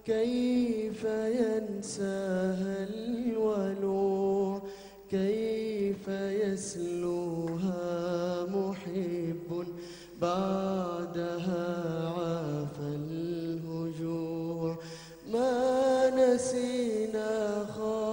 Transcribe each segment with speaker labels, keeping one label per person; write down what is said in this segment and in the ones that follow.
Speaker 1: كيف ينساها الولوع، كيف يسلوها محب بعدها عاف الهجوع. ما نسينا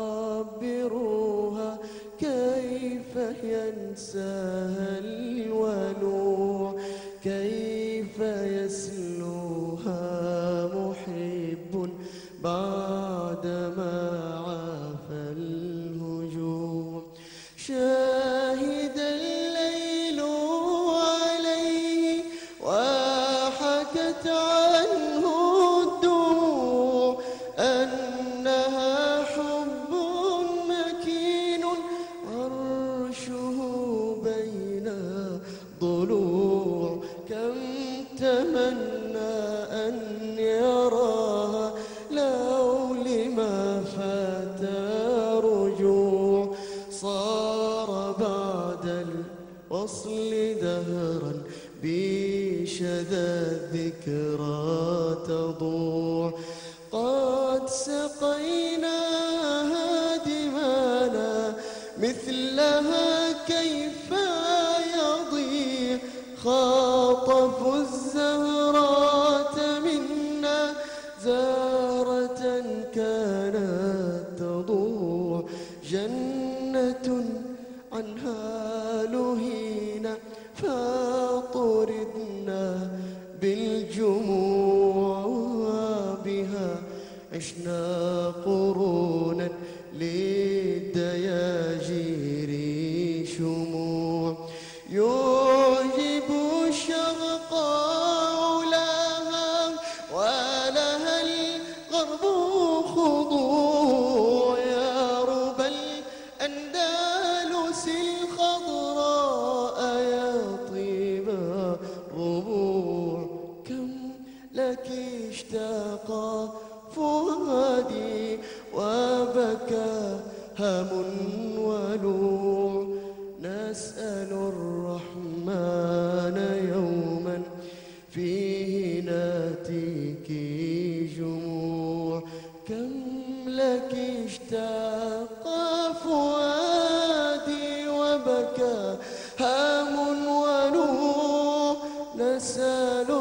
Speaker 1: خبروها كيف ينساها الولوع، كيف يسلوها محب بعدما عاف الهجوع. شاهد الليل عليه وحكت عنه الدموع أنها حب مكين عرشه بين ضلوع. كم تمنى أن يراها لو لما فات رجوع. صار بعد الوصل دهرا بشذا الذكرى تضوع. قد سقيناها دمانا مثلها كيف يضيع. خاطفوا الزهرات منا زهرة كانت تضوع. جنة عنها لهينا فطردنا بالجموع. بها عشنا قرونا للدياجير شموع. يعجب الشرق علاها ولها الغرب خضوع. يا رب الأندلس الخضراء يا طيب الربوع. كم لك اشتاق فؤادي وبكى هم ولوع. نسأل الرحمن يوما فيه ناتيك جموع. كم لك اشتاق فؤادي وبكى هم ولوع. نسأل